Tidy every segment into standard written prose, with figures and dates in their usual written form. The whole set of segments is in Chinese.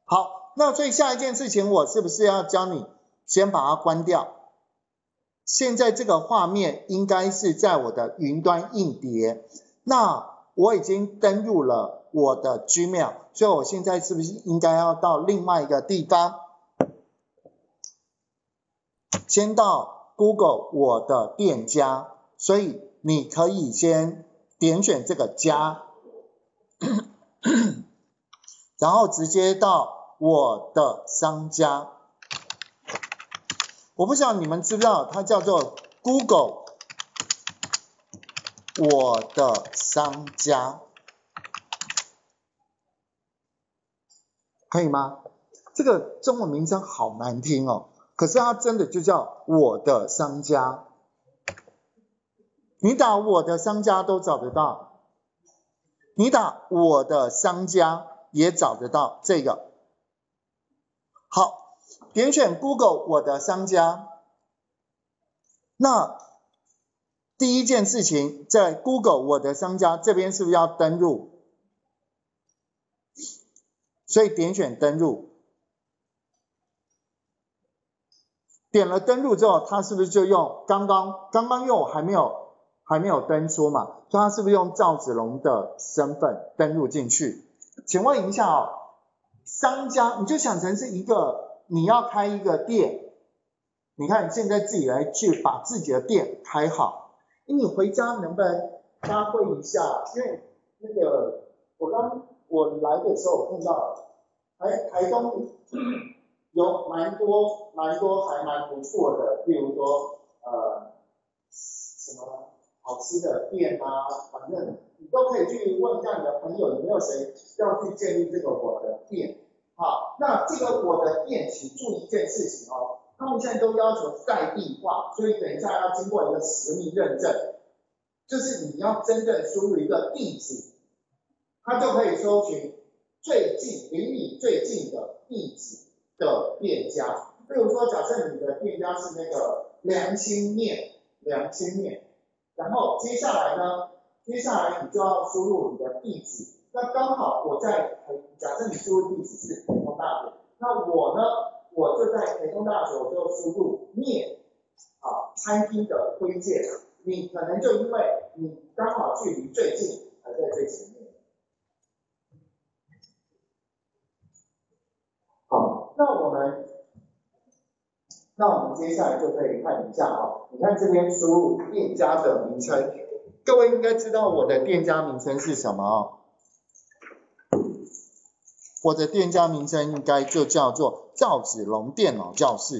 好，那所以下一件事情我是不是要教你先把它关掉？现在这个画面应该是在我的云端硬碟，那我已经登入了我的 Gmail， 所以我现在是不是应该要到另外一个地方？先到 Google 我的店家，所以你可以先点选这个加，然后直接到我的商家。我不晓得你们知不知道，它叫做 Google 我的商家，可以吗？这个中文名称好难听哦，可是它真的就叫我的商家。你打我的商家都找得到，你打我的商家也找得到这个。好。点选 Google 我的商家，那第一件事情在 Google 我的商家这边是不是要登入？所以点选登入，点了登入之后，它是不是就用刚刚因为我还没有登出嘛，所以它是不是用赵子龙的身份登入进去？请问一下哦，商家你就想成是一个。你要开一个店，你看现在自己来去把自己的店开好，你回家能不能发挥一下？因为那个我来的时候我看到，台东有蛮多还蛮不错的，比如说什么好吃的店啊，反正你都可以去问一下你的朋友有没有谁要去建立这个我的店。好，那这个我的店，请注意一件事情哦，他们现在都要求在地化，所以等一下要经过一个实名认证，就是你要真正输入一个地址，它就可以搜寻离你最近的地址的店家。比如说，假设你的店家是那个良心面，然后接下来你就要输入你的地址。那刚好我在假设你输入地址是台东大学，那我呢，我就在台东大学，我就输入面餐厅的推荐，你可能就因为你刚好距离最近，排在最前面。好，那我们接下来就可以看一下哦，你看这边输入店家的名称，各位应该知道我的店家名称是什么哦。我的店家名称应该就叫做赵子龙电脑教室。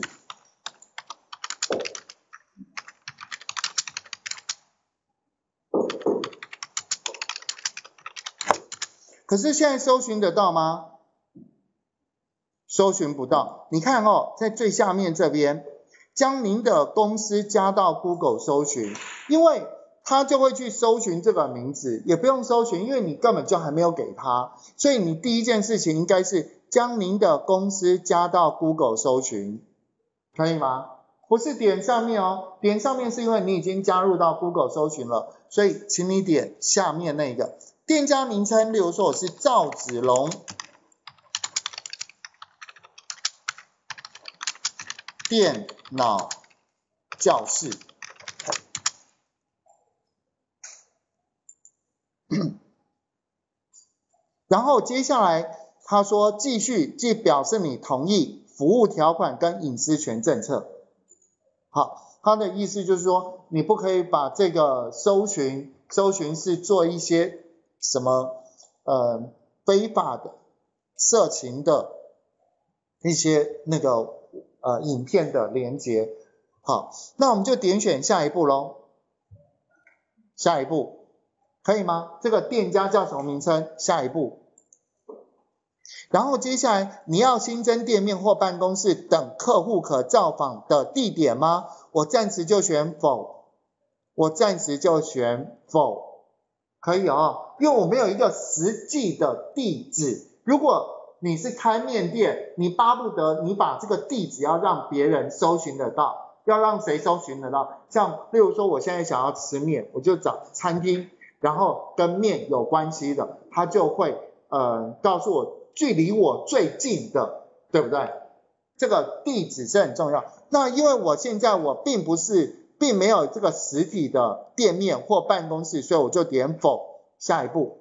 可是现在搜寻得到吗？搜寻不到。你看哦，在最下面这边，将您的公司加到 Google 搜寻，因为他就会去搜寻这个名字，也不用搜寻，因为你根本就还没有给他，所以你第一件事情应该是将您的公司加到 Google 搜寻，可以吗？不是点上面哦，点上面是因为你已经加入到 Google 搜寻了，所以请你点下面那个店家名称，例如说我是赵子龙电脑教室。然后接下来他说继续，即表示你同意服务条款跟隐私权政策。好，他的意思就是说你不可以把这个搜寻是做一些什么非法的色情的一些那个影片的连结。好，那我们就点选下一步咯。下一步可以吗？这个店家叫什么名称？下一步。然后接下来你要新增店面或办公室等客户可造访的地点吗？我暂时就选否，可以哦，因为我没有一个实际的地址。如果你是开面店，你巴不得你把这个地址要让别人搜寻得到，要让谁搜寻得到？像例如说我现在想要吃面，我就找餐厅，然后跟面有关系的，他就会告诉我距离我最近的，对不对？这个地址是很重要。那因为我现在我并没有这个实体的店面或办公室，所以我就点否。下一步，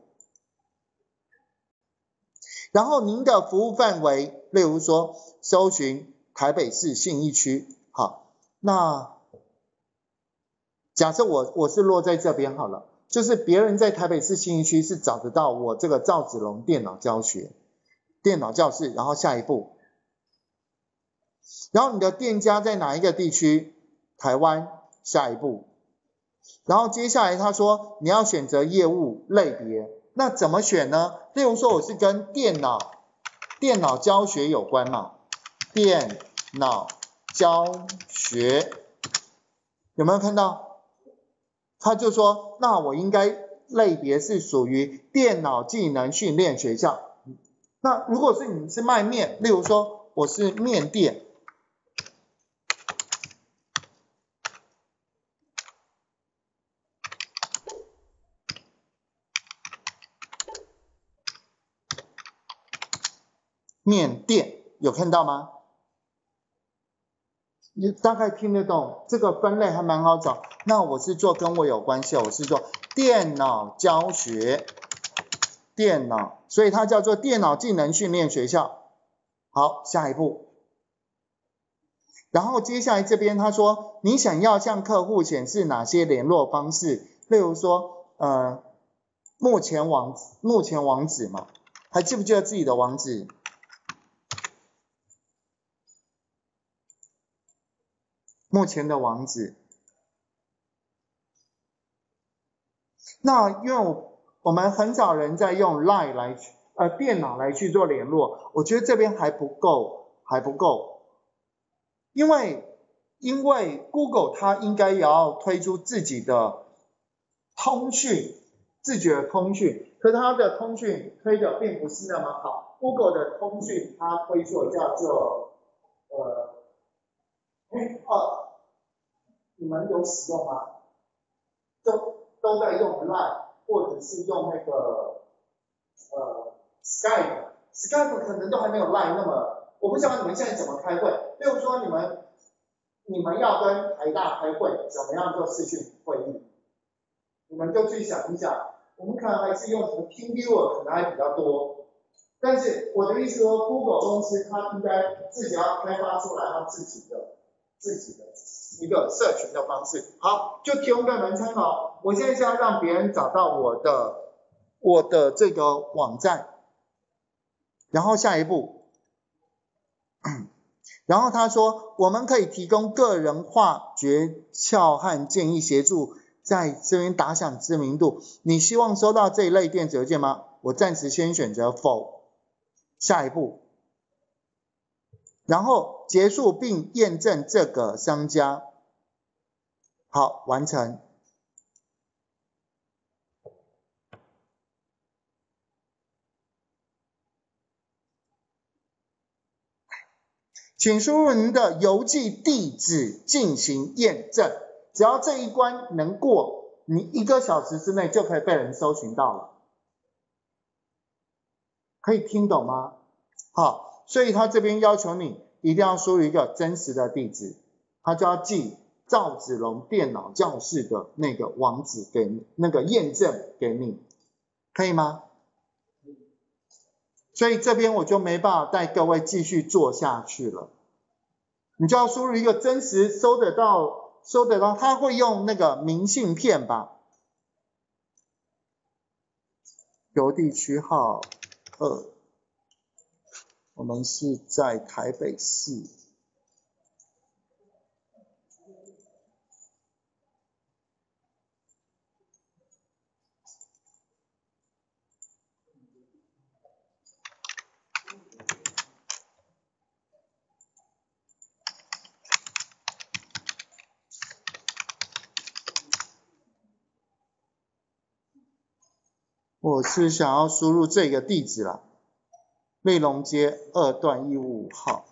然后您的服务范围，例如说搜寻台北市信义区，好，那假设我是落在这边好了，就是别人在台北市信义区是找得到我这个赵子龙电脑教学、电脑教室，然后下一步，然后你的店家在哪一个地区？台湾，下一步，然后接下来他说你要选择业务类别，那怎么选呢？例如说我是跟电脑教学有关嘛，电脑教学，有没有看到？他就说那我应该类别是属于电脑技能训练学校。那如果是你是卖面，例如说我是面店，面店有看到吗？你大概听得懂，这个分类还蛮好找。那我是做跟我有关系，我是做电脑教学，电脑，所以它叫做电脑技能训练学校。好，下一步。然后接下来这边他说，你想要向客户显示哪些联络方式？例如说，目前网址嘛，还记不记得自己的网址？目前的网址。那因为我们很少人在用 LINE 电脑来去做联络，我觉得这边还不够。因为 Google 它应该也要推出自己的通讯，自己的通讯，可它的通讯推的并不是那么好。Google 的通讯它推出的叫做你们有使用吗？都在用 Line 或者是用那个Skype 可能都还没有 Line 那么，我不知道你们现在怎么开会。例如说你们要跟台大开会，怎么样做视讯会议？你们就去想一想，我们可能还是用什么 TeamViewer 可能还比较多。但是我的意思说 ，Google 公司它应该自己要开发出来它自己的一个社群的方式。好，就提供给你们参考。我现在是要让别人找到我的这个网站，然后下一步，然后他说我们可以提供个人化诀窍和建议，协助在这边打响知名度。你希望收到这一类电子邮件吗？我暂时先选择否。下一步，然后结束并验证这个商家。好，完成。请输入您的邮寄地址进行验证，只要这一关能过，你1个小时之内就可以被人搜寻到了。可以听懂吗？好，所以他这边要求你一定要输入一个真实的地址，他就要寄赵子龙电脑教室的那个网址给你，那个验证给你，可以吗？所以这边我就没办法带各位继续做下去了。你就要输入一个真实收得到，他会用那个明信片吧？邮递区号2，我们是在台北市。我是想要输入这个地址啦，内隆街2段155号。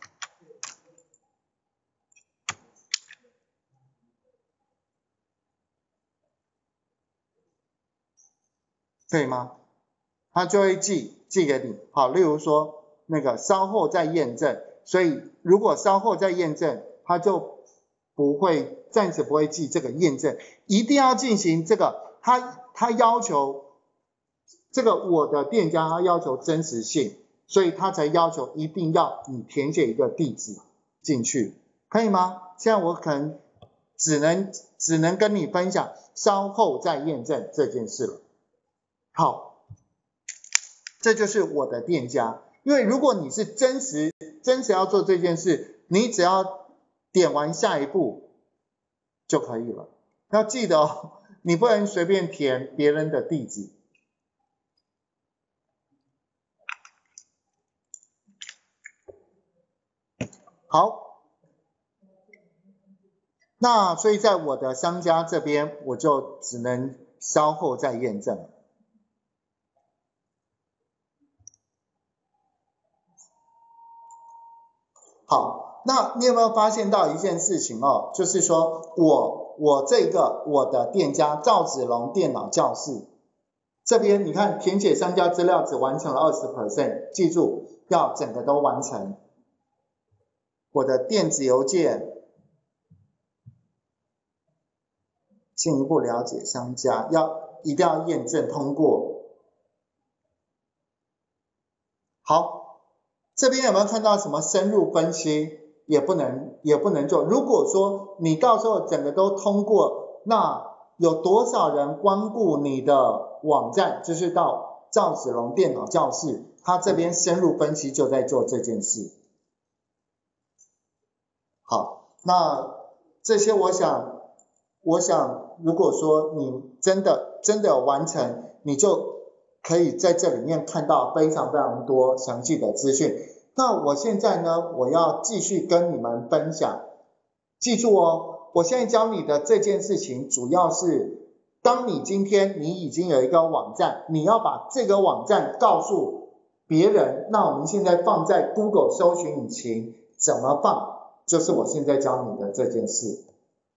可以吗？他就会寄给你。好，例如说那个稍后再验证，所以如果稍后再验证，它就暂时不会记这个验证，一定要进行这个，它要求这个我的店家它要求真实性，所以它才要求一定要你填写一个地址进去，可以吗？现在我可能只能跟你分享稍后再验证这件事了。好，这就是我的店家。因为如果你是真实要做这件事，你只要点完下一步就可以了。要记得哦，你不能随便填别人的地址。好，那所以在我的商家这边，我就只能稍后再验证了。好，那你有没有发现到一件事情哦？就是说我的店家赵子龙电脑教室这边，你看填写商家资料只完成了 20%， 记住要整个都完成。我的电子邮件，进一步了解商家，一定要验证通过。好，这边有没有看到什么深入分析？也不能做。如果说你到时候整个都通过，那有多少人光顾你的网站，就是到赵子龙电脑教室，他这边深入分析就在做这件事。好，那这些我想如果说你真的有完成，你就可以在这里面看到非常多详细的资讯。那我现在呢，我要继续跟你们分享，记住哦，我现在教你的这件事情主要是，当你今天你已经有一个网站，你要把这个网站告诉别人，那我们现在放在 Google 搜寻引擎怎么放，就是我现在教你的这件事。